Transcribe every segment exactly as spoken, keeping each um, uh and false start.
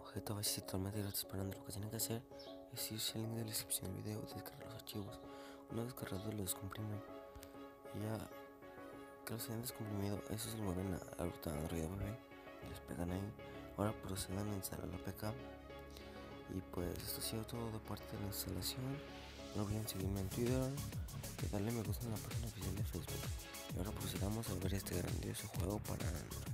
J va a ser totalmente gratis, esperando. Lo que tienen que hacer es irse al link de la descripción del video y descargar los archivos. Una vez descargados los descomprimen. Y ya que los hayan descomprimido, esos se mueven a la ruta de Android bebé y los pegan ahí. Ahora procedan a instalar la A P K. Y pues esto ha sido todo de parte de la instalación. No olviden seguirme en Twitter y darle me gusta en la página oficial de Facebook. Y ahora procedamos a ver este grandioso juego para Android.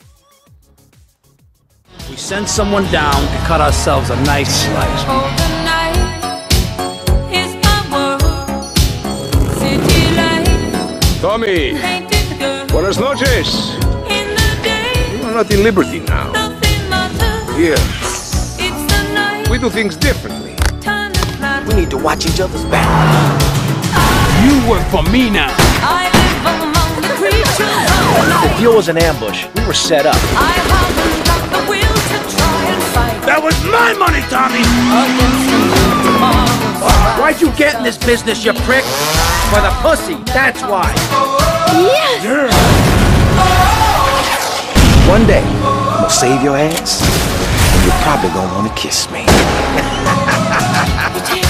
We send someone down to cut ourselves a nice slice. All the night is my world. City lights, Tommy, painted girls. buenas noches. In the day, You are not in Liberty now. nothing matters. Here, It's the night, we do things differently. time to fly. We need to watch each other's back. You work for me now. I live among the creatures of the The night. deal was an ambush. We were set up. I haven't got the will to try and fight That was my money, Tommy. against the tomorrow. Why'd you get in this business, you prick? For the pussy, that's why. One day, I'm gonna save your ass, and you're probably gonna wanna kiss me.